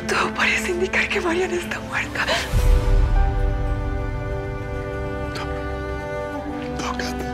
Todo parece indicar que Mariana está muerta. Tócate.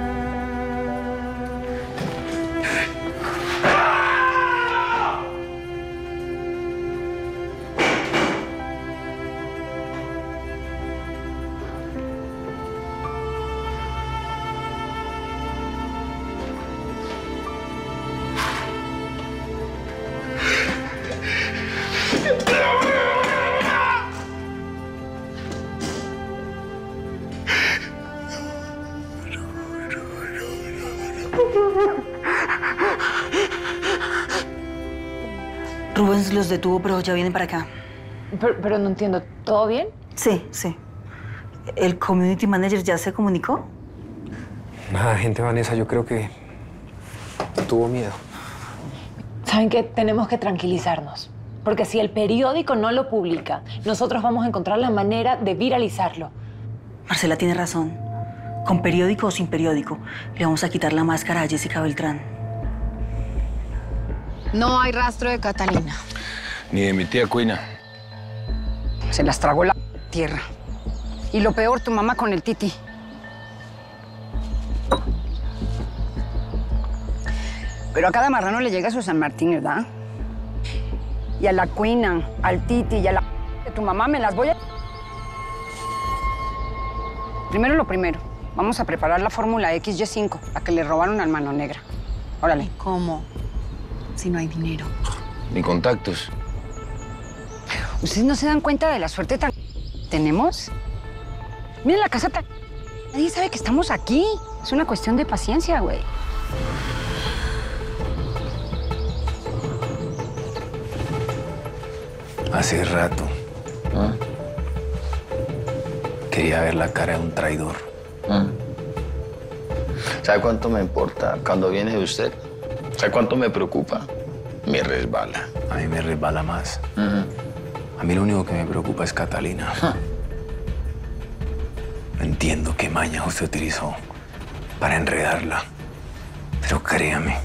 Rubens los detuvo, pero ya vienen para acá. Pero no entiendo, ¿todo bien? Sí, sí. ¿El community manager ya se comunicó? Nada, gente, Vanessa, yo creo que tuvo miedo. ¿Saben qué? Tenemos que tranquilizarnos. Porque si el periódico no lo publica, nosotros vamos a encontrar la manera de viralizarlo. Marcela tiene razón. Con periódico o sin periódico, le vamos a quitar la máscara a Jessica Beltrán. No hay rastro de Catalina. Ni de mi tía Cuina. Se las tragó la tierra. Y lo peor, tu mamá con el Titi. Pero a cada marrano le llega su San Martín, ¿verdad? Y a la Cuina, al Titi y a la de tu mamá me las voy a... Primero lo primero. Vamos a preparar la fórmula XY5, la que le robaron al Mano Negra. Órale. ¿Cómo? Si no hay dinero. Ni contactos. ¿Ustedes no se dan cuenta de la suerte tan tenemos? Miren la casa tan... Nadie sabe que estamos aquí. Es una cuestión de paciencia, güey. Hace rato quería ver la cara de un traidor. ¿Sabe cuánto me importa cuando viene de usted? ¿Sabe cuánto me preocupa? Me resbala. A mí me resbala más. A mí lo único que me preocupa es Catalina. No entiendo qué maña usted utilizó para enredarla. Pero créame,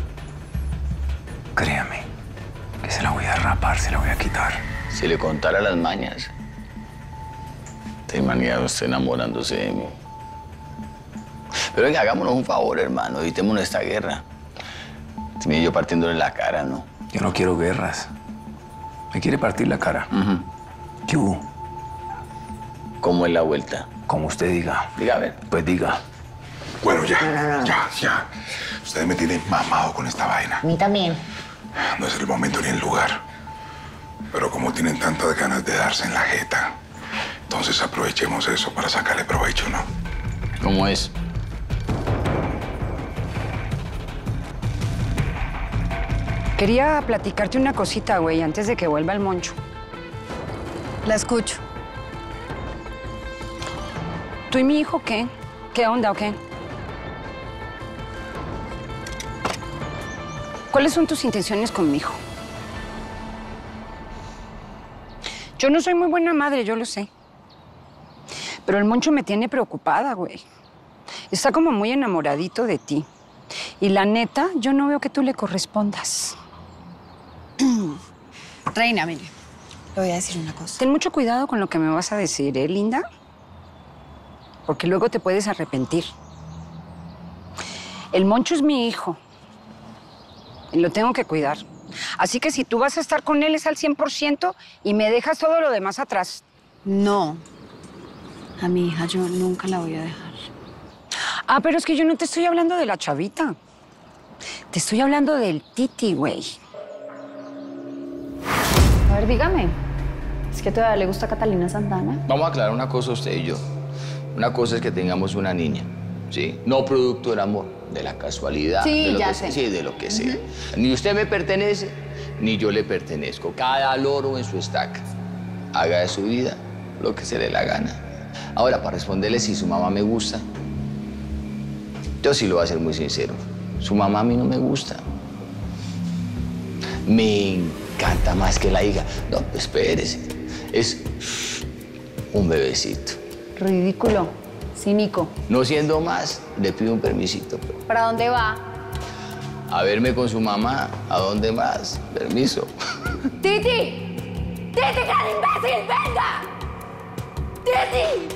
que se la voy a rapar, se la voy a quitar. Si le contara las mañas, te imaginas usted enamorándose de mí. Pero venga, hagámonos un favor, hermano, evitémonos esta guerra. Terminé yo partiéndole la cara, ¿no? Yo no quiero guerras. Me quiere partir la cara. ¿Qué hubo? ¿Cómo es la vuelta? Como usted diga. Diga, a ver. Pues diga. Bueno, ya. Ustedes me tienen mamado con esta vaina. A mí también. No es el momento ni el lugar. Pero como tienen tantas ganas de darse en la jeta, entonces aprovechemos eso para sacarle provecho, ¿no? ¿Cómo es? Quería platicarte una cosita, güey, antes de que vuelva el Moncho. La escucho. ¿Tú y mi hijo qué? ¿Qué onda o qué? ¿Cuáles son tus intenciones con mi hijo? Yo no soy muy buena madre, yo lo sé. Pero el Moncho me tiene preocupada, güey. Está como muy enamoradito de ti. Y la neta, yo no veo que tú le correspondas. Reina, mire, le voy a decir una cosa. Ten mucho cuidado con lo que me vas a decir, ¿eh, linda? Porque luego te puedes arrepentir. El Moncho es mi hijo. Y lo tengo que cuidar. Así que si tú vas a estar con él es al 100% y me dejas todo lo demás atrás. No. A mi hija yo nunca la voy a dejar. Ah, pero es que yo no te estoy hablando de la chavita. Te estoy hablando del Titi, güey. A ver, dígame. ¿Es que todavía le gusta Catalina Santana? Vamos a aclarar una cosa usted y yo. Una cosa es que tengamos una niña, ¿sí? No producto del amor, de la casualidad. Sí, de lo ya que sé. Sí, de lo que sea. Ni usted me pertenece, ni yo le pertenezco. Cada loro en su estaca. Haga de su vida lo que se le dé la gana. Ahora, para responderle si su mamá me gusta, yo sí lo voy a ser muy sincero. Su mamá a mí no me gusta. Me encanta más que la hija. No, espérese. Es un bebecito. Ridículo. Cínico. No siendo más, le pido un permisito. ¿Para dónde va? A verme con su mamá. ¿A dónde más? Permiso. ¡Titi! ¡Titi, gran imbécil! ¡Venga! ¡Titi!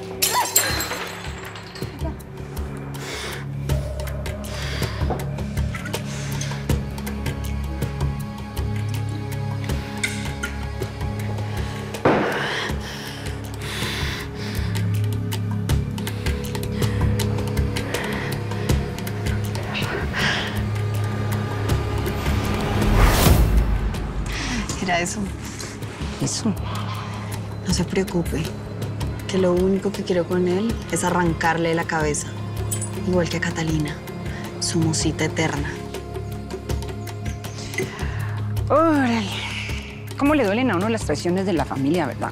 Era eso. Eso. No se preocupe, que lo único que quiero con él es arrancarle la cabeza. Igual que a Catalina, su musita eterna. Órale. ¿Cómo le duelen a uno las traiciones de la familia, verdad?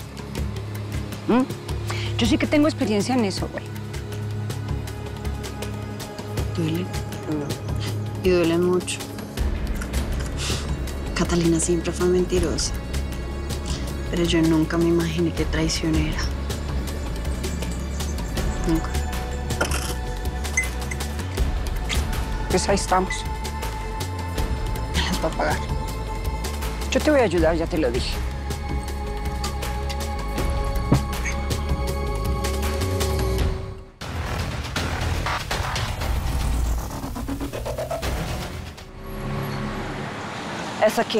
Yo sí que tengo experiencia en eso, güey. Duele. Y duele mucho. Catalina siempre fue mentirosa. Pero yo nunca me imaginé que traicionera. Nunca. Pues ahí estamos. Me las va a pagar. Yo te voy a ayudar, ya te lo dije. Es aquí.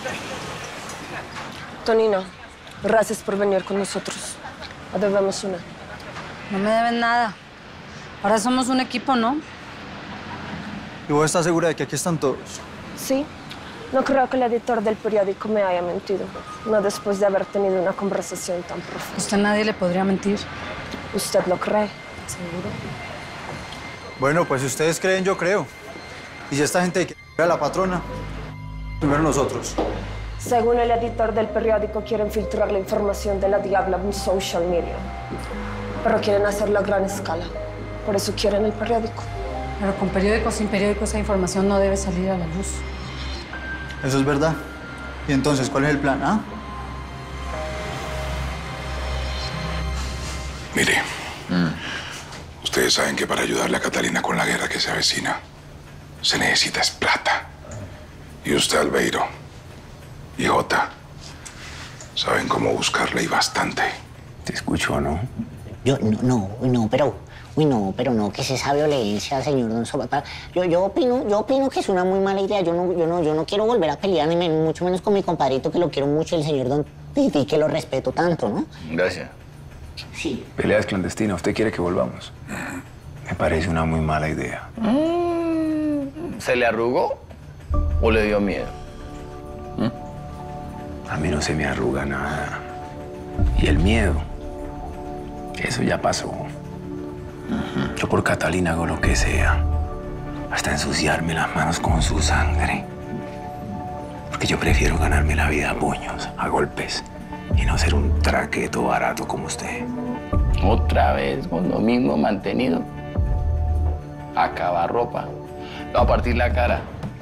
Tonino, gracias por venir con nosotros. Debemos una. No me deben nada. Ahora somos un equipo, ¿no? ¿Y vos estás segura de que aquí están todos? Sí. No creo que el editor del periódico me haya mentido. No después de haber tenido una conversación tan profunda. Usted a nadie le podría mentir. ¿Usted lo cree? ¿Seguro? Bueno, pues si ustedes creen, yo creo. Y si esta gente quiere a la patrona, primero nosotros. Según el editor del periódico, quieren filtrar la información de la Diabla en social media. Pero quieren hacerlo a gran escala. Por eso quieren el periódico. Pero con periódico o sin periódico, esa información no debe salir a la luz. Eso es verdad. ¿Y entonces cuál es el plan, ah? Mire, ustedes saben que para ayudarle a Catalina con la guerra que se avecina, se necesita es plata. Y usted, Albeiro, y Jota, saben cómo buscarla y bastante. Te escucho, ¿no? Yo, no, pero no, que es esa violencia, señor Don Sopa. Yo opino que es una muy mala idea. Yo no quiero volver a pelear, ni mucho menos con mi compadrito, que lo quiero mucho, el señor Don Titi, que lo respeto tanto, ¿no? Gracias. Sí. Peleas clandestinas. ¿Usted quiere que volvamos? Me parece una muy mala idea. ¿Se le arrugó o le dio miedo? A mí no se me arruga nada. Y el miedo, eso ya pasó. Yo por Catalina hago lo que sea. Hasta ensuciarme las manos con su sangre. Porque yo prefiero ganarme la vida a puños, a golpes, y no ser un traqueto barato como usted. Otra vez con lo mismo mantenido. Acaba ropa. Le va a partir la cara.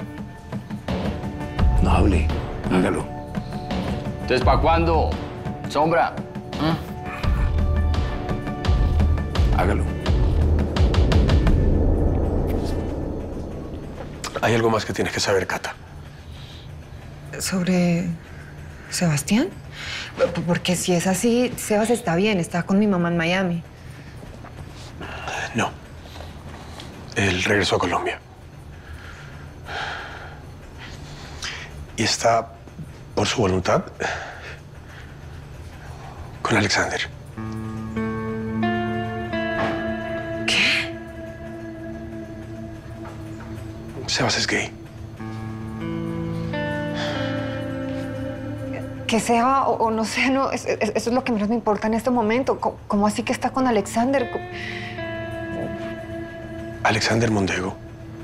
No hable, hágalo. Entonces, ¿para cuándo? Sombra. Hágalo. Hay algo más que tienes que saber, Cata. ¿Sobre Sebastián? Porque si es así, Sebas está bien, está con mi mamá en Miami. No. Él regresó a Colombia. Y está, por su voluntad, con Alexander. ¿Qué? Sebas es gay. Que sea o no sea, no, eso es lo que menos me importa en este momento. ¿Cómo así que está con Alexander? Alexander Mondego,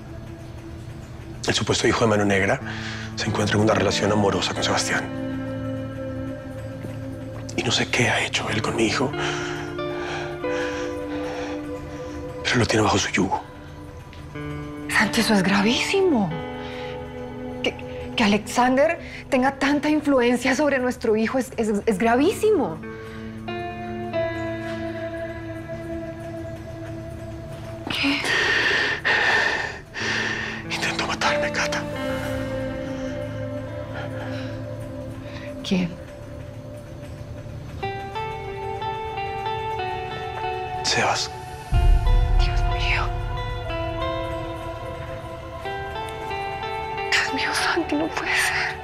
el supuesto hijo de Mano Negra, se encuentra en una relación amorosa con Sebastián. Y no sé qué ha hecho él con mi hijo, pero lo tiene bajo su yugo. Santi, eso es gravísimo. Que Alexander tenga tanta influencia sobre nuestro hijo es gravísimo. ¿Qué? Intentó matarme, Cata. ¿Quién? Sebas. Dios mío. Dios mío, Santi, no puede ser.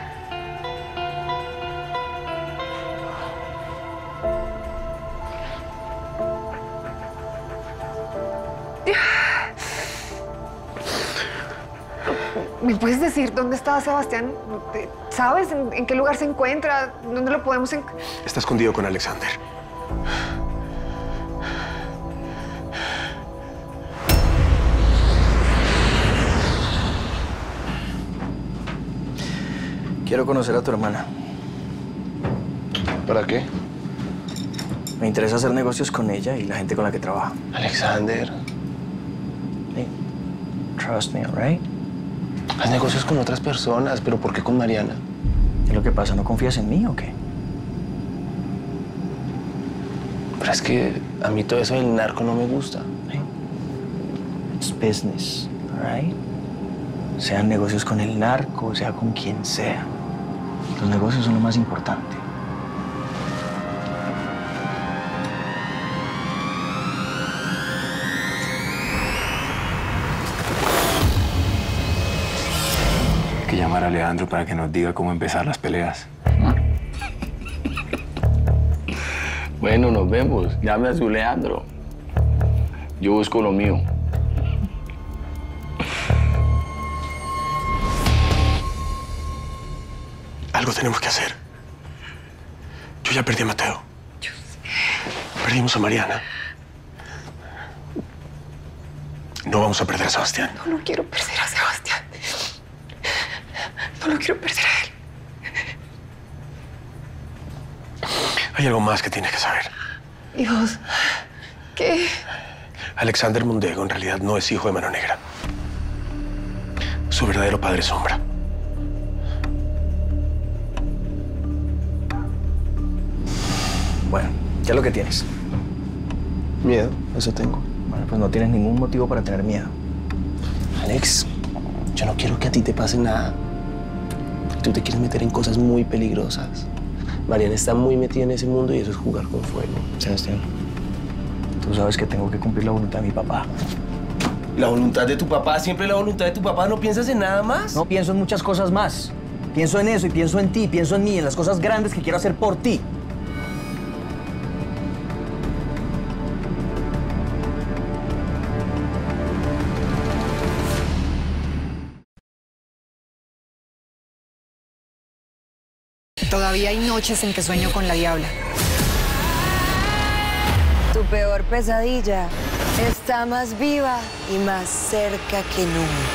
¿Me puedes decir dónde está Sebastián? ¿Sabes en qué lugar se encuentra? ¿Dónde lo podemos Está escondido con Alexander. Quiero conocer a tu hermana. ¿Para qué? Me interesa hacer negocios con ella y la gente con la que trabaja. Alexander. Hey, trust me, all right? Haz negocios con otras personas, pero ¿por qué con Mariana? ¿Qué es lo que pasa? ¿No confías en mí o qué? Pero es que a mí todo eso del narco no me gusta. Hey, it's business, all right? Sean negocios con el narco, sea con quien sea. Los negocios son lo más importante. Hay que llamar a Leandro para que nos diga cómo empezar las peleas. Bueno, nos vemos. Llame a su Leandro. Yo busco lo mío. Algo tenemos que hacer. Yo ya perdí a Mateo. Perdimos a Mariana. No vamos a perder a Sebastián. No quiero perder a Sebastián. No lo quiero perder a él. Hay algo más que tienes que saber. Dios, ¿qué? Alexander Mondego en realidad no es hijo de Mano Negra. Su verdadero padre es Sombra. Bueno, ¿qué es lo que tienes? Miedo, eso tengo. Bueno, pues no tienes ningún motivo para tener miedo. Alex, yo no quiero que a ti te pase nada. Tú te quieres meter en cosas muy peligrosas. Mariana está muy metida en ese mundo y eso es jugar con fuego. Sebastián, tú sabes que tengo que cumplir la voluntad de mi papá. ¿La voluntad de tu papá? ¿Siempre la voluntad de tu papá? ¿No piensas en nada más? No, pienso en muchas cosas más. Pienso en eso y pienso en ti, pienso en mí, en las cosas grandes que quiero hacer por ti. Todavía hay noches en que sueño con la diabla. Tu peor pesadilla está más viva y más cerca que nunca.